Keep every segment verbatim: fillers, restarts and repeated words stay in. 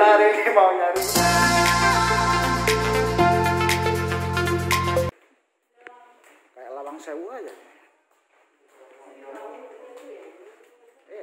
nyari, mau nyari. Kayak Lawang Sewu aja. Iya.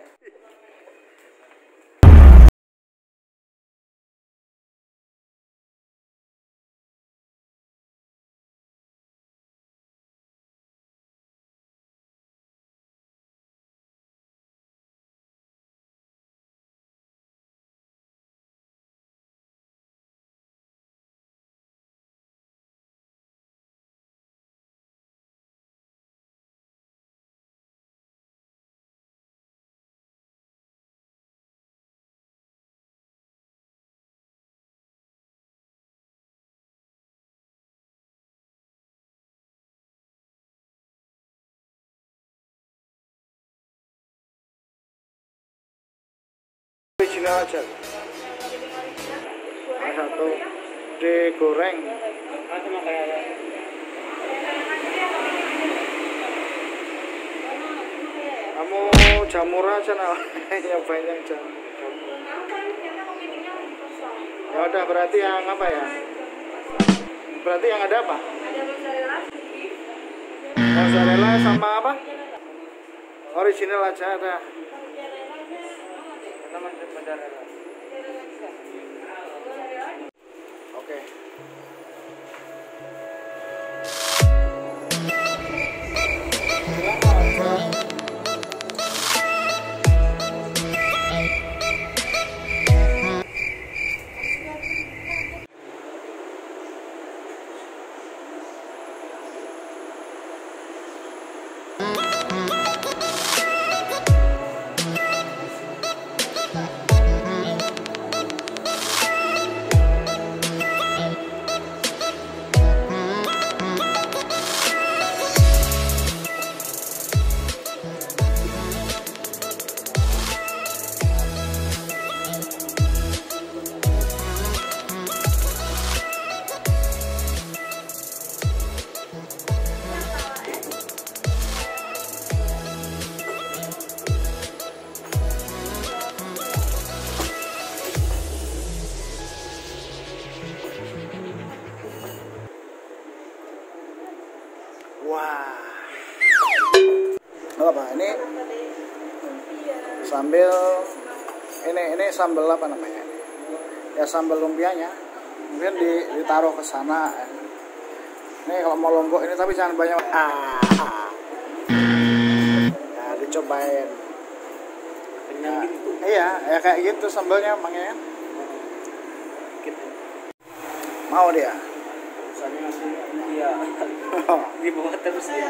Original aja. Nah, satu digoreng. Kamu jamur aja nah, nyobain yang jamur. Ya udah, berarti yang apa ya? Berarti yang ada apa? Ada mozzarella, Mozzarella sama apa? Original aja ada. Oke. Wah. Oh, apa ini? Sambil ini ini sambal apa namanya? Ya sambal lumpianya. Mungkin di, ditaruh ke sana. Ini kalau mau lombok ini tapi jangan banyak. Ah. Nah, dicobain. Nah, iya, ya kayak gitu sambalnya emangnya. Mau dia? Iya. Di bawah terus ya.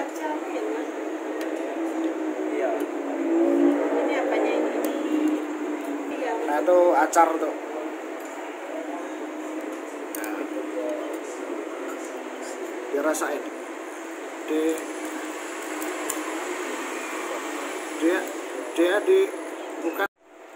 Iya. ini apanya ini? Iya. Nah itu acar tuh. Nah, dirasain. Di dia dia di bukan.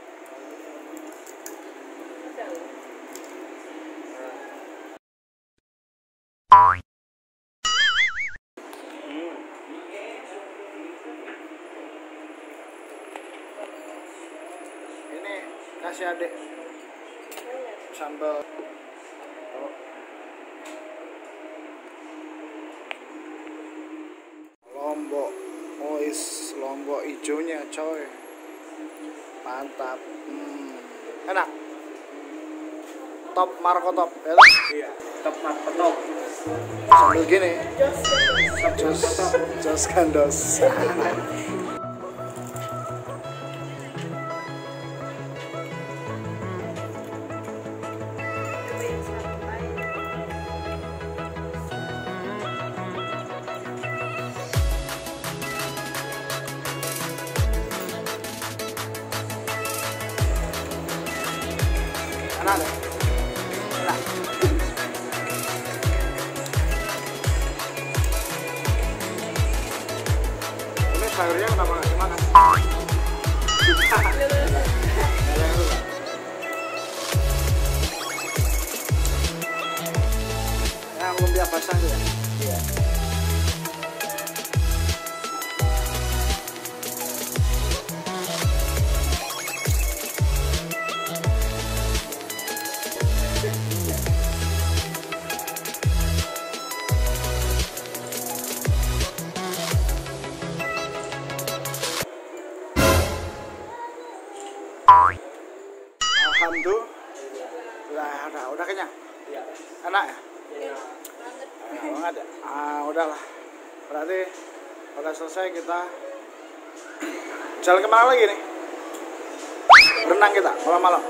Ini kasih adik sambal. Lombok, oh is lombok hijaunya coy, mantap. Hmm. Enak. Top Marco top, ya? Iya. Top Marco top. Sambil gini. Jos, jos kandos. Enak deh. Enak. Ini sayurnya kenapa nggak dimakan? Yang lumpia basah tuh ya? Iya. itu udah udah udah kenyang. Iya. Enak ya? Iya. Enak banget ya. Ah udahlah. Berarti udah selesai kita jalan kemana lagi nih? Berenang kita malam-malam.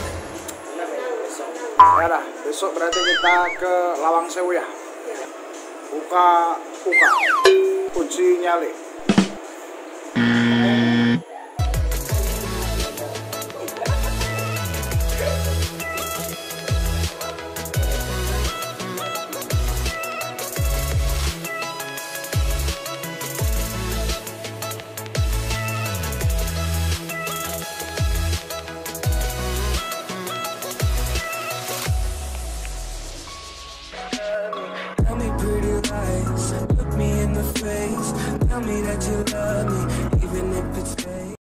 Ya dah, besok berarti kita ke Lawang Sewu ya. Buka buka uji nyali. Tell me pretty lies, look me in the face. Tell me that you love me, even if it's fake.